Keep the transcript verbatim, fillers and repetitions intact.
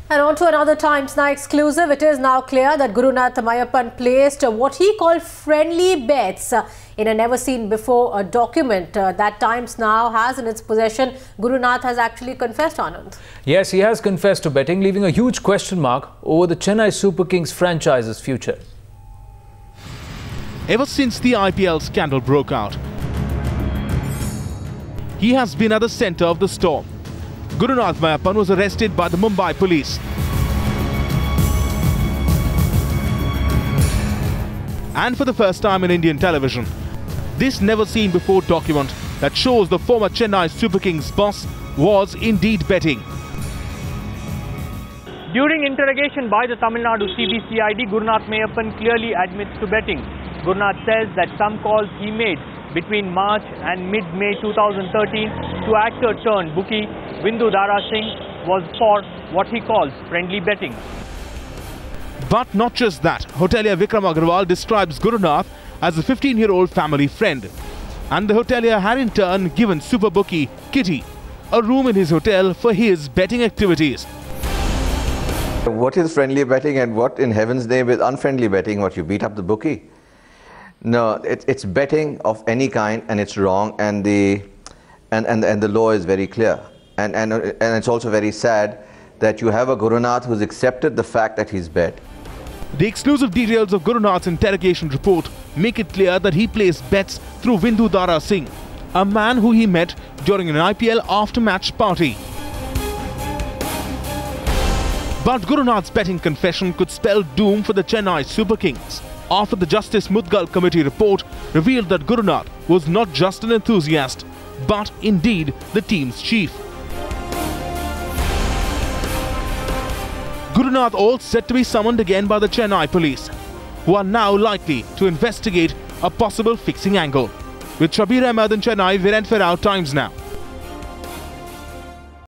And on to another Times Now exclusive. It is now clear that Gurunath Mayappan placed what he called friendly bets in a never-seen-before document that Times Now has in its possession. Gurunath has actually confessed, Anand. Yes, he has confessed to betting, leaving a huge question mark over the Chennai Super Kings franchise's future. Ever since the I P L scandal broke out, he has been at the centre of the storm. Gurunath Mayappan was arrested by the Mumbai police. And for the first time in Indian television, this never-seen-before document that shows the former Chennai Super Kings boss was indeed betting. During interrogation by the Tamil Nadu C B C I D, Gurunath Mayappan clearly admits to betting. Gurunath says that some calls he made between March and mid-May two thousand thirteen to actor-turned-bookie Bindu Dara Singh was for what he calls friendly betting. But not just that, hotelier Vikram Agarwal describes Gurunath as a fifteen-year-old family friend. And the hotelier had in turn given super bookie Kitty a room in his hotel for his betting activities. What is friendly betting and what in heaven's name is unfriendly betting? What, you beat up the bookie? No, it, it's betting of any kind and it's wrong, and the, and, and, and the law is very clear. And, and, and it's also very sad that you have a Gurunath who's accepted the fact that he's bet. The exclusive details of Gurunath's interrogation report make it clear that he placed bets through Bindu Dara Singh, a man who he met during an I P L after-match party. But Gurunath's betting confession could spell doom for the Chennai Super Kings, after the Justice Mudgal Committee report revealed that Gurunath was not just an enthusiast, but indeed the team's chief. Gurunath all set to be summoned again by the Chennai police, who are now likely to investigate a possible fixing angle. With Shabir Ahmed in Chennai, Viren Ferrao, Times Now.